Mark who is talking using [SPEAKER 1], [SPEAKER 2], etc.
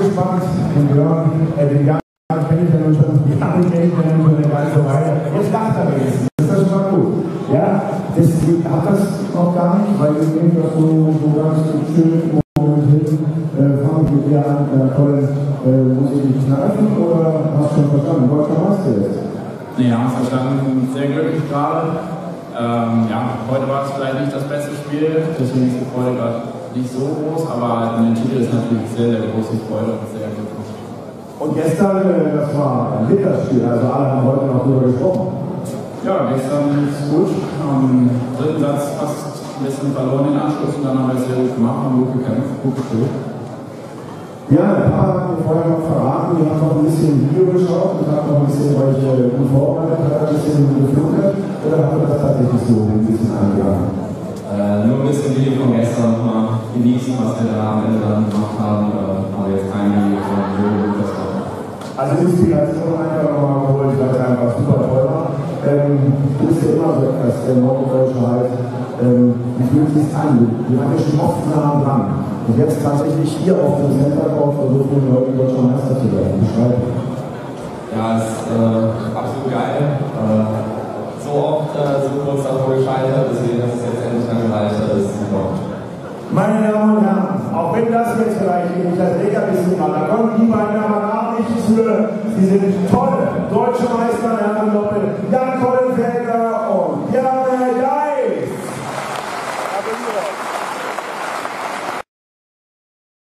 [SPEAKER 1] gespannt. Den Björn, den Jan kenne ich ja nun schon, die Jan kenne ich ja nun schon eine ganze Weile. Jetzt lacht er wenigstens. Das ist schon mal gut. Ja, das hat das noch gar nicht, weil ich denke, dass so ganz schön Moment hin, fangen wir wieder an, Colin, muss ich dich kneifen oder hast du schon verstanden? Deutscher Meister jetzt?
[SPEAKER 2] Nee, haben es verstanden. Sehr glücklich gerade. Ja, heute war es vielleicht nicht das beste Spiel, deswegen ist die Freude gerade nicht so groß, aber den Titel ist natürlich sehr, sehr große Freude und sehr glücklich.
[SPEAKER 1] Und gestern, das war ein Winterspiel, also alle haben heute noch drüber gesprochen.
[SPEAKER 2] Ja, gestern ist gut. Am dritten Satz fast ein bisschen verloren den Anschluss und dann haben wir es sehr gut gemacht, haben gut gekämpft, gut gespielt.
[SPEAKER 1] Ja, der Papa hat mir vorher noch verraten, wir haben noch ein bisschen Video geschaut und haben noch ein bisschen, weil ich gut vorbereitet habe, ein bisschen geflunkert. Oder haben wir das tatsächlich so ein bisschen angegangen?
[SPEAKER 3] Nur ein bisschen Video von gestern nochmal genießen, was wir da am Ende dann gemacht haben. Aber jetzt kein Video von das war.
[SPEAKER 1] Also Inspiration einfach nochmal geholt, weil es einfach super toll war. Du bist ja immer so etwas, der Norddeutsche halt, wie fühlt es sich an? Du warst ja schon oft nah dran. Und jetzt tatsächlich hier auf dem Center-Court versuchen, heute Deutscher Meister zu werden. Beschreib.
[SPEAKER 3] Ja, es ist absolut geil. So oft, so kurz davor gescheitert, deswegen ist es jetzt endlich dann gereicht, das ist super.
[SPEAKER 1] Meine Damen und Herren, auch wenn das jetzt vielleicht nicht das Leckerbissen war, da kommen die beiden aber gar nichts für. Sie sind tolle deutsche Meister, Herren Doppel, Jan Colin Felger